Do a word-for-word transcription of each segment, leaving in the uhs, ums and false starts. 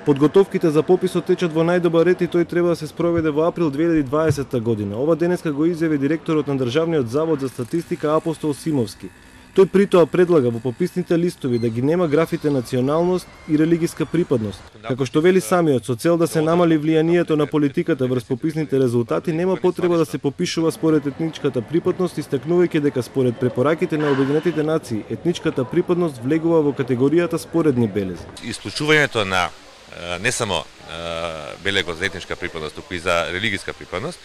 Подготовките за пописот течат во најдобар ред и тој треба да се спроведе во април две илјади и дваесетта година. Ова денеска го изјави директорот на Државниот завод за статистика Апостол Симовски. Тој притоа предлага во пописните листови да ги нема графите националност и религиска припадност. Како што вели самиот, со цел да се намали влијанието на политиката врз пописните резултати, нема потреба да се попишува според етничката припадност, истакнувајќи дека според препораките на Обединетите нации, етничката припадност влегува во категоријата споредни белези. Исклучувањето на не само белегот за етничка припадност, туку и за религиска припадност,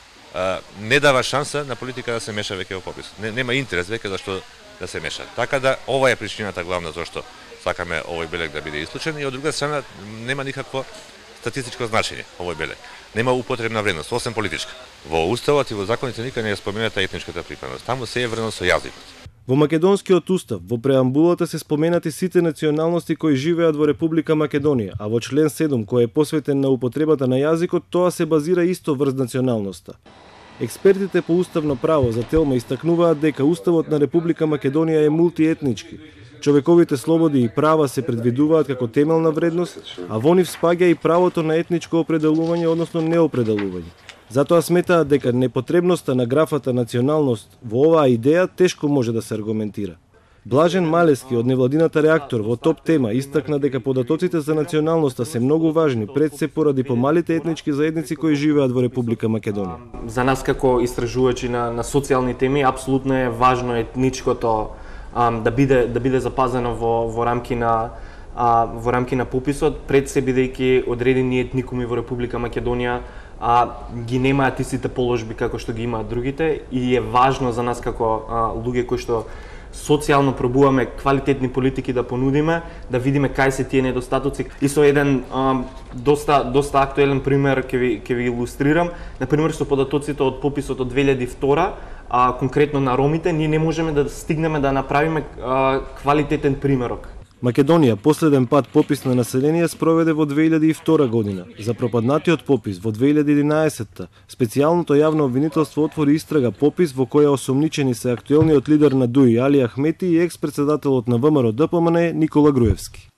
не дава шанса на политика да се меша веќе во пописот. Не, нема интерес веќе зашто да се меша. Така да ова е причината главна зашто сакаме овој белег да биде исклучен, и од друга страна нема никакво статистичко значење овој белег. Нема употребна вредност, освен политичка. Во уставот и во законите никаде не е спомената етничката припадност. Таму се е вредно со јазикот. Во македонскиот устав, во преамбулата се споменати сите националности кои живеат во Република Македонија, а во член седум, кој е посветен на употребата на јазикот, тоа се базира исто врз националноста. Експертите по уставно право за Телма истакнуваат дека уставот на Република Македонија е мултиетнички. Човековите слободи и права се предвидуваат како темелна вредност, а во нив спаѓа и правото на етничко определување, односно неопределување. Затоа сметаат дека непотребноста на графата националност во оваа идеја тешко може да се аргументира. Блажен Малески од невладината Реактор во Топ Тема истакна дека податоците за националноста се многу важни, пред се поради помалите етнички заедници кои живеат во Република Македонија. За нас како истражувачи на, на социјални теми апсолутно е важно етничкото ам, да биде да биде запазено во во рамки на а, во рамки на пописот, пред се бидејќи одредени етникуми во Република Македонија а ги немаат истите положби како што ги имаат другите, и е важно за нас како а, луѓе кои што социјално пробуваме квалитетни политики да понудиме, да видиме кај се тие недостатоци. И со еден а, доста доста актуелен пример ќе ви ќе ви илустрирам, на пример со податоците од пописот од две илјади и втора, а конкретно на ромите, ние не можеме да стигнеме да направиме а, квалитетен примерок. Македонија последен пат попис на население спроведе во две илјади и втора година. За пропаднатиот попис во две илјади и единаесетта специјалното јавно обвинителство отвори истрага попис во која осомничени се актуелниот лидер на ДУИ Али Ахмети и екс-председателот на ВМРО ДПМН Никола Груевски.